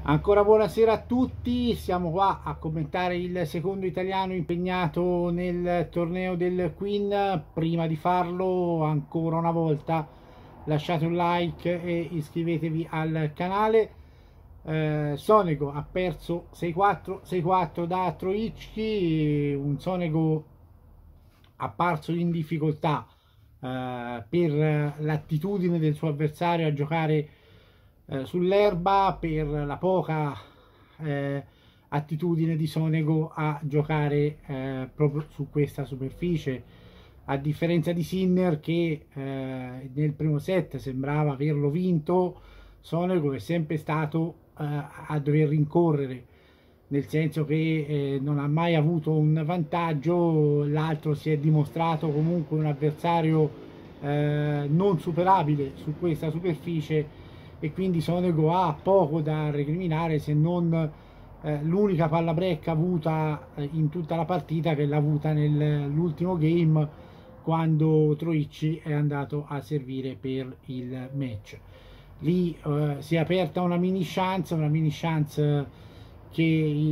Ancora buonasera a tutti, siamo qua a commentare il secondo italiano impegnato nel torneo del Queen. Prima di farlo, ancora una volta, lasciate un like e iscrivetevi al canale. Sonego ha perso 6-4, 6-4 da Troicki, un Sonego apparso in difficoltà per l'attitudine del suo avversario a giocare sull'erba, per la poca attitudine di Sonego a giocare proprio su questa superficie, a differenza di Sinner che nel primo set sembrava averlo vinto. Sonego è sempre stato a dover rincorrere, nel senso che non ha mai avuto un vantaggio, l'altro si è dimostrato comunque un avversario non superabile su questa superficie, e quindi Sonego ha poco da recriminare, se non l'unica palla break avuta in tutta la partita, che l'ha avuta nell'ultimo game quando Troicki è andato a servire per il match. Lì si è aperta una mini chance che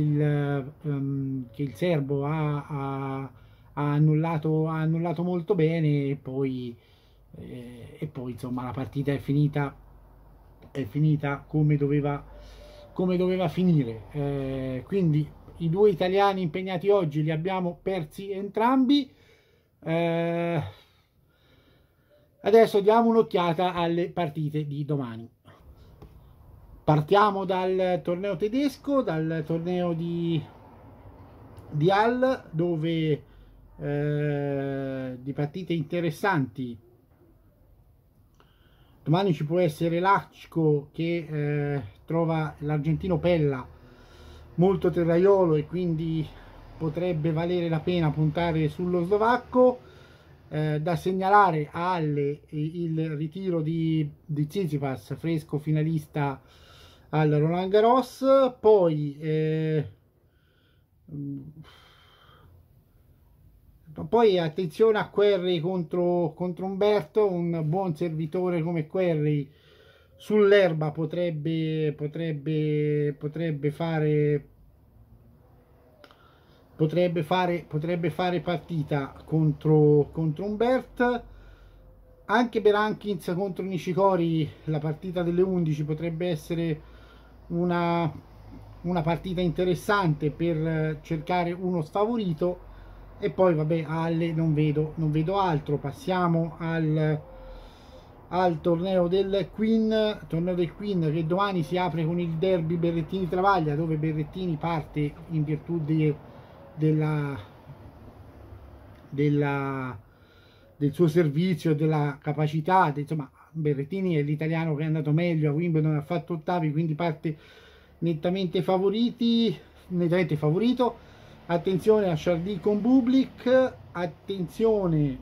il serbo ha annullato molto bene, e poi insomma la partita è finita come doveva finire. Quindi i due italiani impegnati oggi li abbiamo persi entrambi. Adesso diamo un'occhiata alle partite di domani. Partiamo dal torneo tedesco, dal torneo di Halle, dove di partite interessanti. Domani ci può essere Lacco che trova l'argentino Pella molto terraiolo, e quindi potrebbe valere la pena puntare sullo slovacco. Da segnalare a Halle il ritiro di Tsitsipas, fresco finalista al Roland Garros. Poi attenzione a Querrey contro Umberto, un buon servitore come Querrey sull'erba potrebbe fare partita contro Humbert. Anche Berankins contro Nishikori, la partita delle 11 potrebbe essere una partita interessante per cercare uno sfavorito. E poi vabbè, Halle non vedo altro. Passiamo al torneo del Queen, che domani si apre con il derby Berrettini-Travaglia, dove Berrettini parte in virtù del suo servizio e della capacità. Insomma, Berrettini è l'italiano che è andato meglio a Wimbledon, ha fatto ottavi, quindi parte nettamente favorito. Attenzione a Chardy con Bublik, attenzione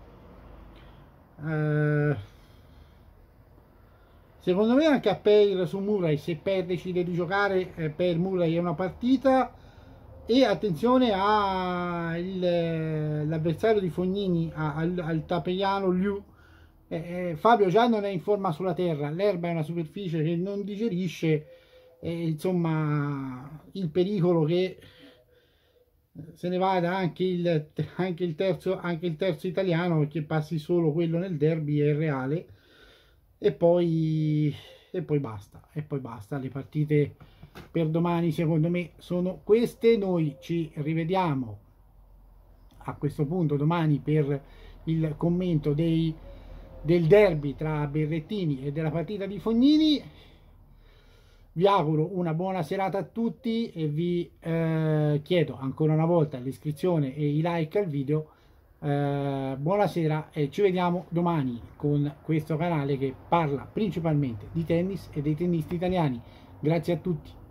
secondo me anche a Pair su Murray, se Pair decide di giocare per Murray è una partita. E attenzione all'avversario di Fognini, al tapeiano Liu. Fabio già non è in forma sulla terra, l'erba è una superficie che non digerisce, insomma il pericolo che se ne vada anche il terzo italiano, perché passi solo quello nel derby, è reale. E poi basta, le partite per domani secondo me sono queste. Noi ci rivediamo a questo punto domani per il commento del derby tra Berrettini e della partita di Fognini. Vi auguro una buona serata a tutti e vi chiedo ancora una volta l'iscrizione e i like al video. Buonasera e ci vediamo domani con questo canale che parla principalmente di tennis e dei tennisti italiani. Grazie a tutti.